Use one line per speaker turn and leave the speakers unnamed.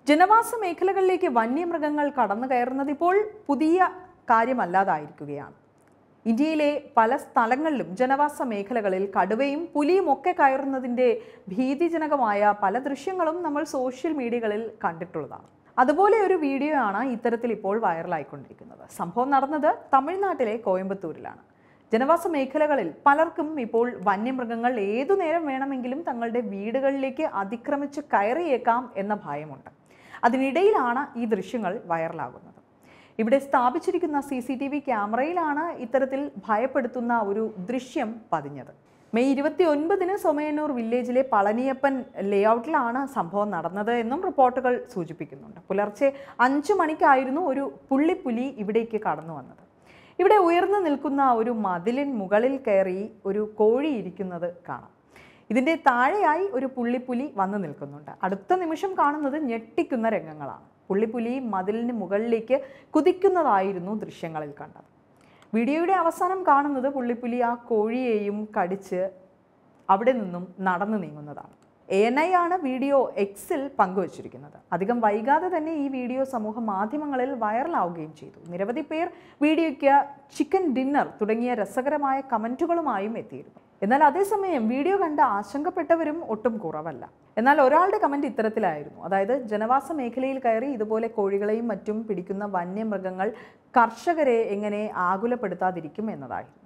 ജനവാസ മേഖലകളിലേക്ക് വന്യമൃഗങ്ങൾ കടന്നു കയറുന്നത് ഇപ്പോൾ പുതിയ കാര്യമല്ലാതായിരിക്കുകയാണ്. ഇന്ത്യയിലെ പല സ്ഥലങ്ങളിലും ജനവാസ മേഖലകളിൽ കടുവയും പുലിയും ഒക്കെ കയറുന്നതിൻ്റെ ഭീതിജനകമായ പല ദൃശ്യങ്ങളും നമ്മൾ സോഷ്യൽ മീഡിയകളിൽ കണ്ടിട്ടുള്ളതാണ്. അതുപോലെ ഒരു വീഡിയോ ആണ് ഇത്തരത്തിൽ ഇപ്പോൾ വൈറലായിക്കൊണ്ടിരിക്കുന്നത്. സംഭവം നടന്നത് തമിഴ്നാട്ടിലെ കോയമ്പത്തൂരിലാണ്. ജനവാസ മേഖലകളിൽ പലർക്കും ഇപ്പോൾ വന്യമൃഗങ്ങൾ ഏതു നേരം വേണമെങ്കിലും തങ്ങളുടെ വീടുകളിലേക്ക് അതിക്രമിച്ച് കയറിയേക്കാം എന്ന ഭയമുണ്ട്. അതിനിടയിലാണ് ഈ ദൃശ്യങ്ങൾ വൈറലാകുന്നത്. ഇവിടെ സ്ഥാപിച്ചിരിക്കുന്ന CCTV ക്യാമറയിലാണ് ഇത്തരത്തിൽ ഭയപ്പെടുത്തുന്ന ഒരു ദൃശ്യം പതിഞ്ഞത്. മെയ് 29-ന് സോമയന്നൂർ വില്ലേജിലെ പളനിയപ്പൻ ലേഔട്ടിലാണ് സംഭവം നടന്നത് എന്നും റിപ്പോർട്ടുകൾ സൂചിപ്പിക്കുന്നുണ്ട്. പുലർച്ചെ 5 മണിക്കായിരുന്നു ഒരു പുള്ളിപ്പുലി ഇവിടേക്ക് കടന്നു വന്നത്. ഇവിടെ ഉയർന്നു നിൽക്കുന്ന ഒരു മതിലിൻ മുകളിൽ കയറി ഒരു കോഴി ഇരിക്കുന്നത് കാണാം. ഇതിൻ്റെ താഴെയായി ഒരു പുള്ളിപ്പുലി വന്നു നിൽക്കുന്നുണ്ട്. അടുത്ത നിമിഷം കാണുന്നത് ഞെട്ടിക്കുന്ന രംഗങ്ങളാണ്. പുള്ളിപ്പുലി മതിലിന് മുകളിലേക്ക് കുതിക്കുന്നതായിരുന്നു ദൃശ്യങ്ങളിൽ കണ്ടത്. വീഡിയോയുടെ അവസാനം കാണുന്നത് പുള്ളിപ്പുലി ആ കോഴിയെയും കടിച്ച് അവിടെ നിന്നും നടന്നു നീങ്ങുന്നതാണ്. ANI ആണ് വീഡിയോ Xൽ പങ്കുവച്ചിരിക്കുന്നത്. അധികം വൈകാതെ തന്നെ ഈ വീഡിയോ സമൂഹ മാധ്യമങ്ങളിൽ വൈറലാവുകയും ചെയ്തു. നിരവധി പേർ വീഡിയോയ്ക്ക് ചിക്കൻ ഡിന്നർ തുടങ്ങിയ രസകരമായ കമൻറ്റുകളുമായും എത്തിയിരുന്നു. എന്നാൽ അതേസമയം വീഡിയോ കണ്ട് ആശങ്കപ്പെട്ടവരും ഒട്ടും കുറവല്ല. എന്നാൽ ഒരാളുടെ കമൻറ്റ് ഇത്തരത്തിലായിരുന്നു. അതായത് ജനവാസ മേഖലയിൽ കയറി ഇതുപോലെ കോഴികളെയും മറ്റും പിടിക്കുന്ന വന്യമൃഗങ്ങൾ കർഷകരെ എങ്ങനെ ആകുലപ്പെടുത്താതിരിക്കും എന്നതായിരുന്നു.